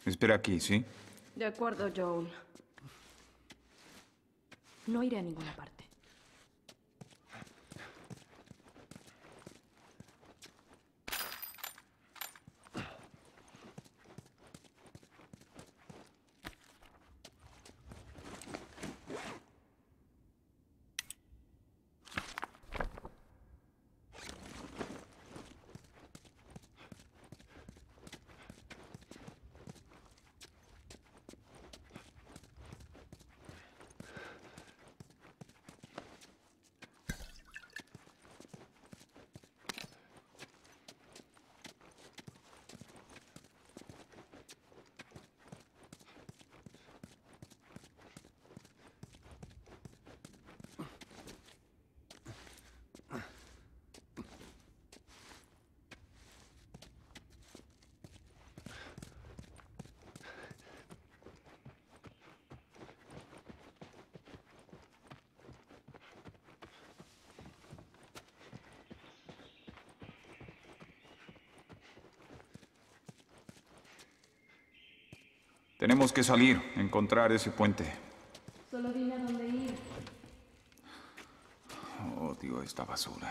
Espera aquí, ¿sí? De acuerdo, Joel. No iré a ninguna parte. Tenemos que salir, encontrar ese puente. Solo dime a dónde ir. Odio esta basura.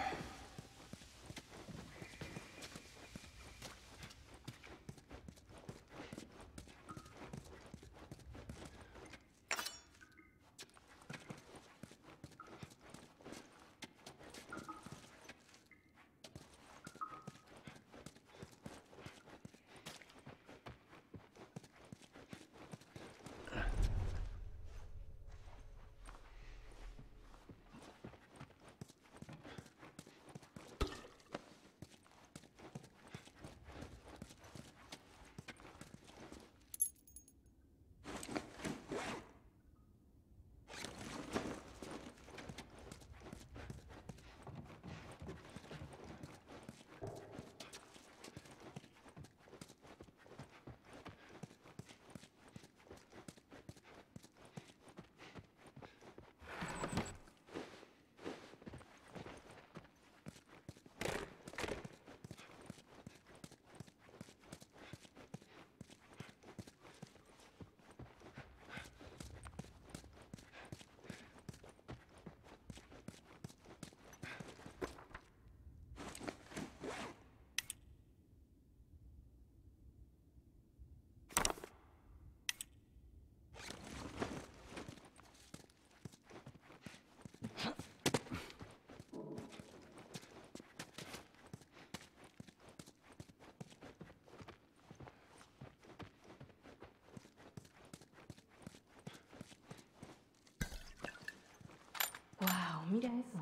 Wow, mira eso.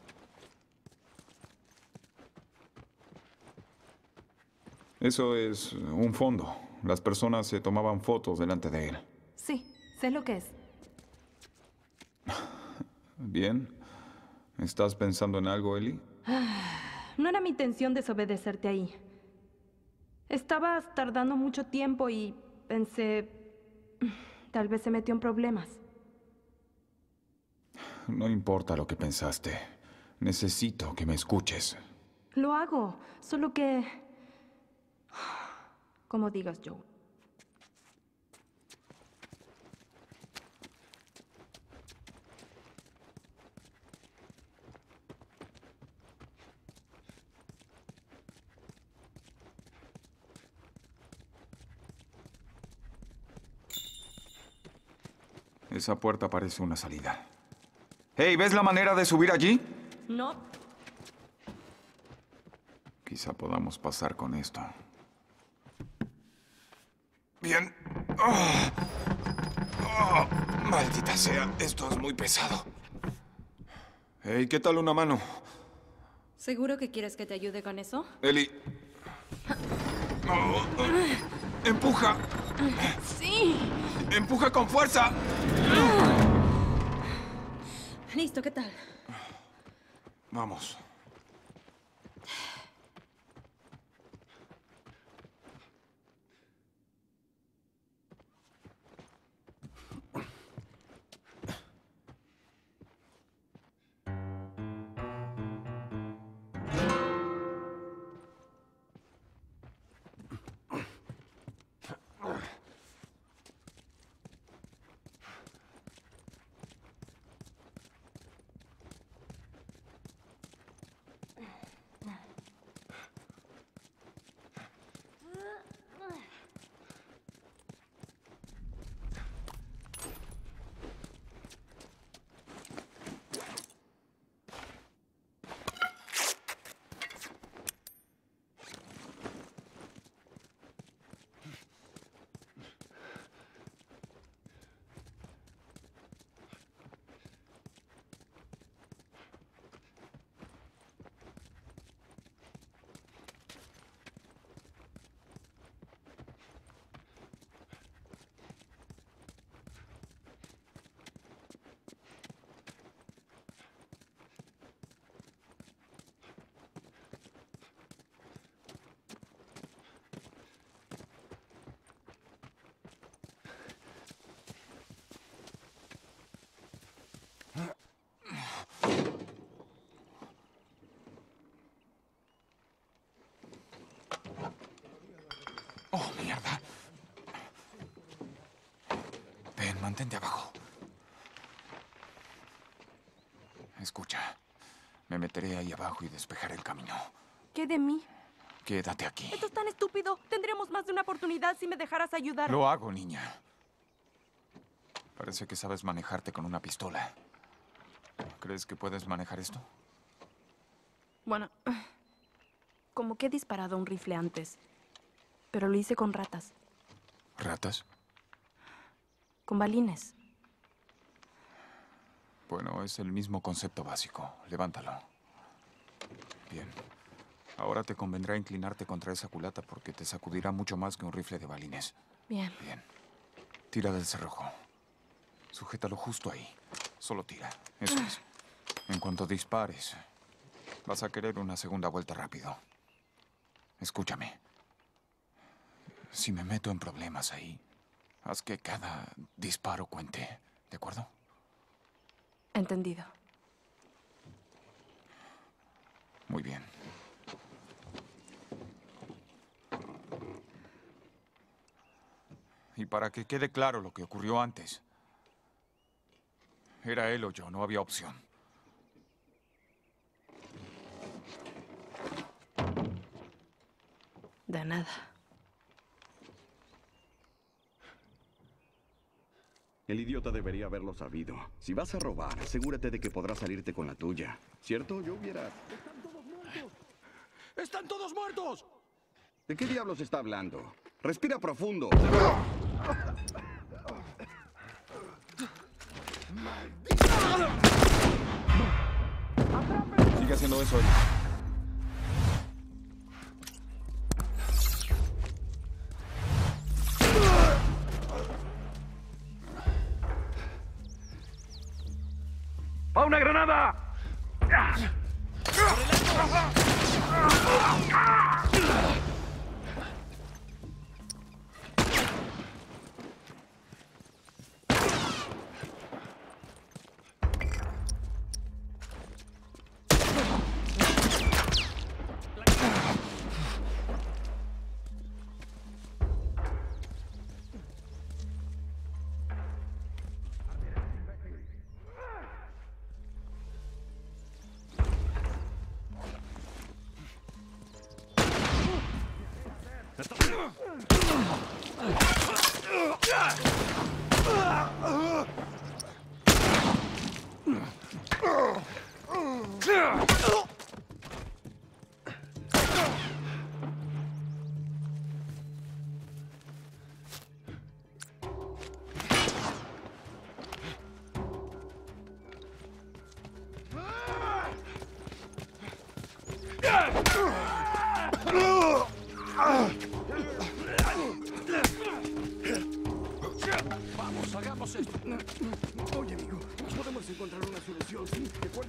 Eso es un fondo. Las personas se tomaban fotos delante de él. Sí, sé lo que es. Bien. ¿Estás pensando en algo, Ellie? No era mi intención desobedecerte ahí. Estabas tardando mucho tiempo y pensé... Tal vez se metió en problemas. No importa lo que pensaste. Necesito que me escuches. Lo hago, solo que... Como digas, Joe. Esa puerta parece una salida. Hey, ¿ves la manera de subir allí? No. Quizá podamos pasar con esto. Bien. ¡Ah! ¡Ah! Maldita sea, esto es muy pesado. Hey, ¿qué tal una mano? ¿Seguro que quieres que te ayude con eso? Ellie. Oh, oh. ¡Empuja! Sí. ¡Empuja con fuerza! Listo, ¿qué tal? Vamos. Bien, mantente abajo. Escucha, me meteré ahí abajo y despejaré el camino. ¿Qué de mí? Quédate aquí. Esto es tan estúpido. Tendríamos más de una oportunidad si me dejaras ayudar. Lo hago, niña. Parece que sabes manejarte con una pistola. ¿Crees que puedes manejar esto? Bueno, como que he disparado un rifle antes. Pero lo hice con ratas. ¿Ratas? Con balines. Bueno, es el mismo concepto básico. Levántalo. Bien. Ahora te convendrá inclinarte contra esa culata porque te sacudirá mucho más que un rifle de balines. Bien. Bien. Tira del cerrojo. Sujétalo justo ahí. Solo tira. Eso es. En cuanto dispares, vas a querer una segunda vuelta rápido. Escúchame. Si me meto en problemas ahí, haz que cada disparo cuente. ¿De acuerdo? Entendido. Muy bien. Y para que quede claro lo que ocurrió antes, era él o yo, no había opción. De nada. El idiota debería haberlo sabido. Si vas a robar, asegúrate de que podrás salirte con la tuya. ¿Cierto? Yo hubiera... ¡Están todos muertos! ¡Están todos muertos! ¿De qué diablos está hablando? Respira profundo. Sigue haciendo eso, él. ¡Va una granada! Vamos, hagamos esto. Oye, amigo, podemos encontrar una solución, ¿sí? ¿De acuerdo?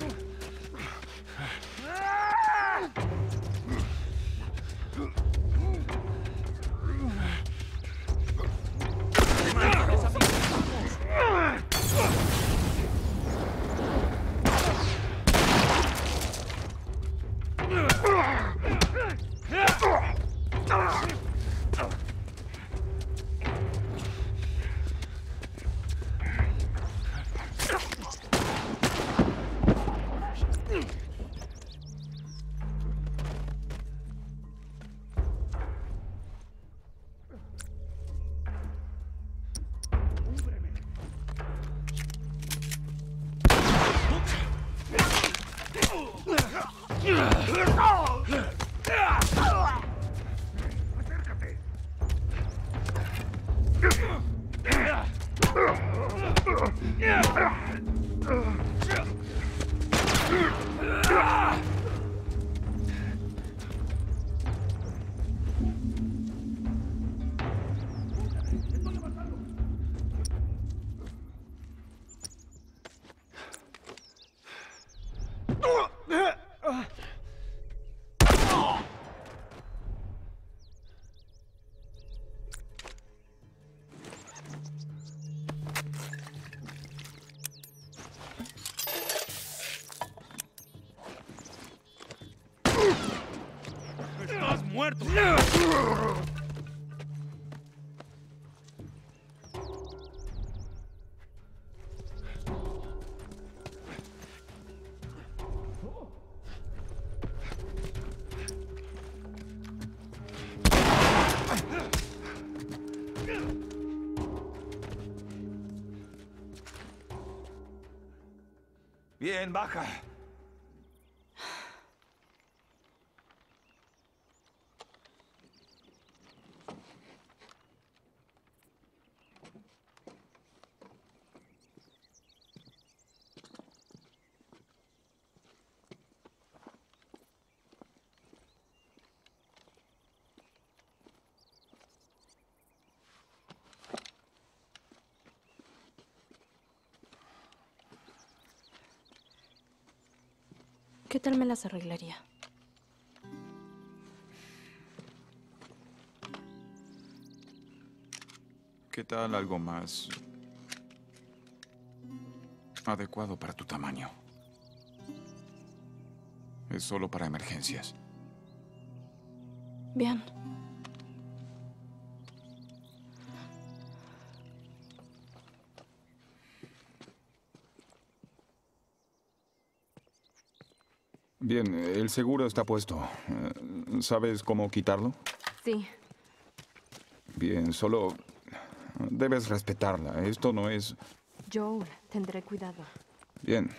¡Estás muerto! Bien, baja. ¿Qué tal me las arreglaría? ¿Qué tal algo más adecuado para tu tamaño? Es solo para emergencias. Bien. Bien, el seguro está puesto. ¿Sabes cómo quitarlo? Sí. Bien, solo debes respetarla. Esto no es... Joel, tendré cuidado. Bien.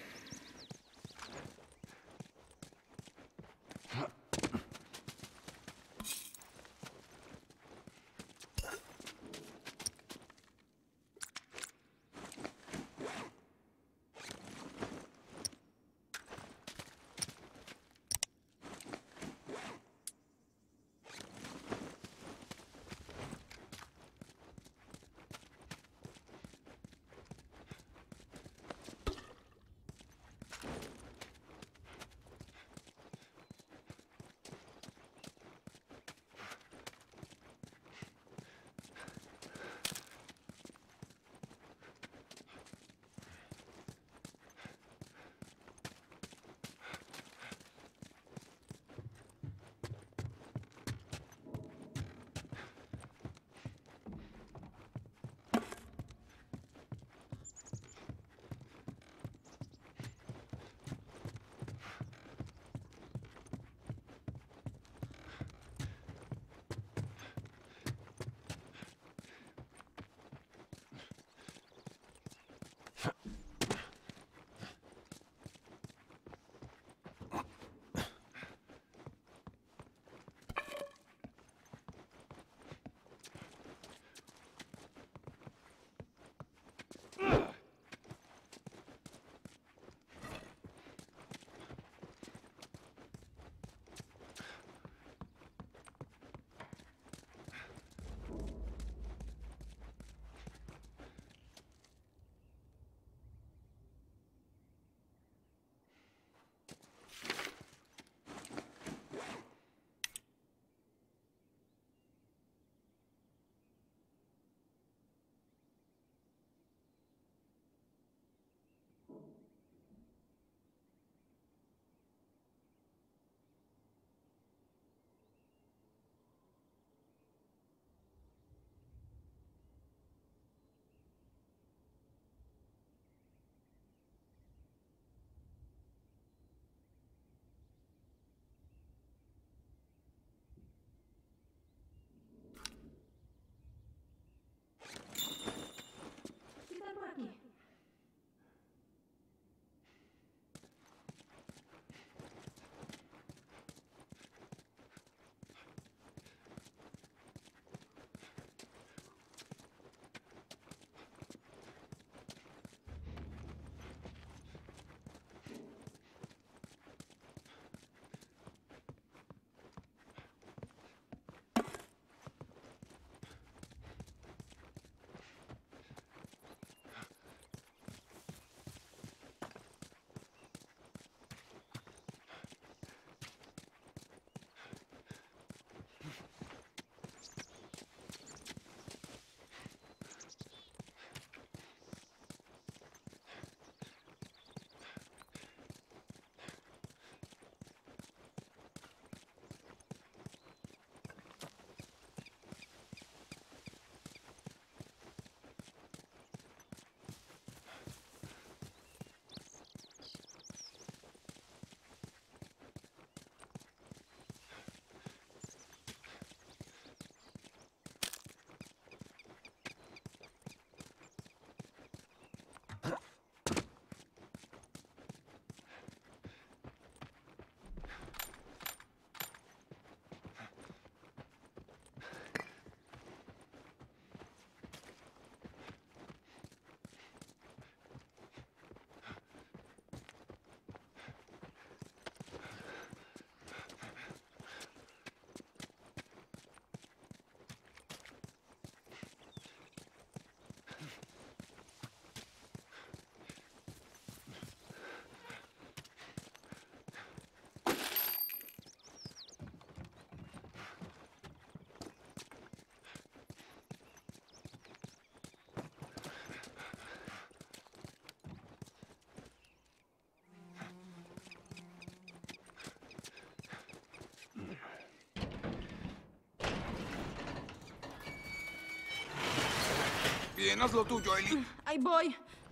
Bien, haz lo tuyo, Ellie. Ahí voy.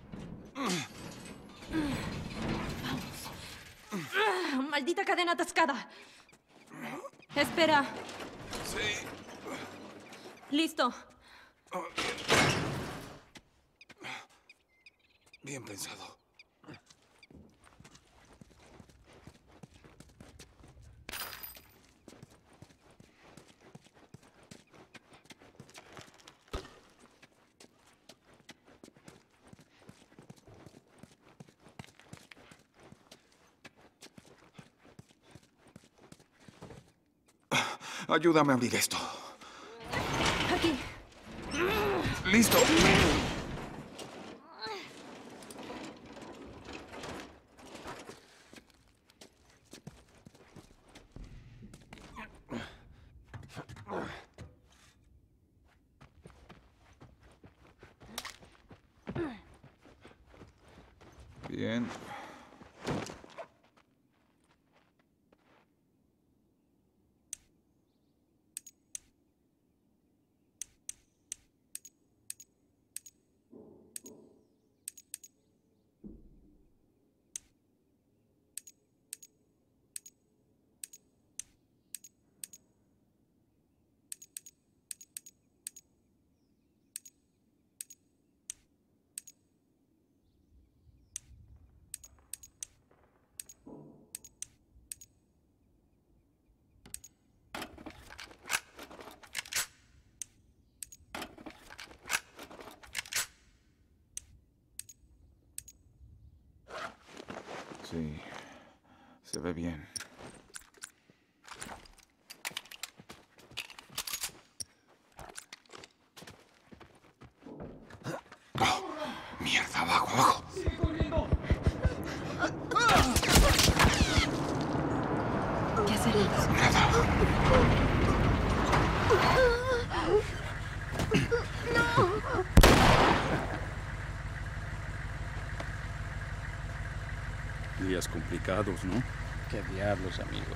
Maldita cadena atascada. Espera. Sí. Listo. Bien pensado. Ayúdame a abrir esto. Aquí. ¡Listo! Bien. Sí, se ve bien. Oh, mierda, abajo, abajo. ¿Qué hacemos? Nada. Días complicados, ¿no? ¿Qué diablos, amigo?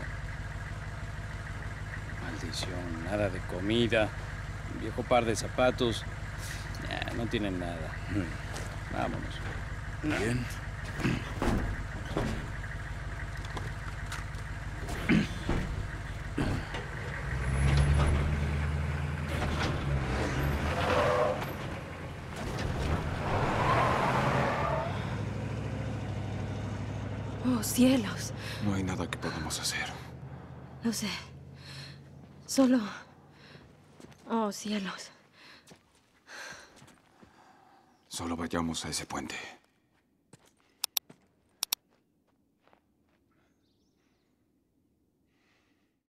Maldición, nada de comida, un viejo par de zapatos. No tienen nada. Vámonos. Bien. Oh, cielos. No hay nada que podamos hacer. Lo sé. Solo... Oh, cielos. Solo vayamos a ese puente.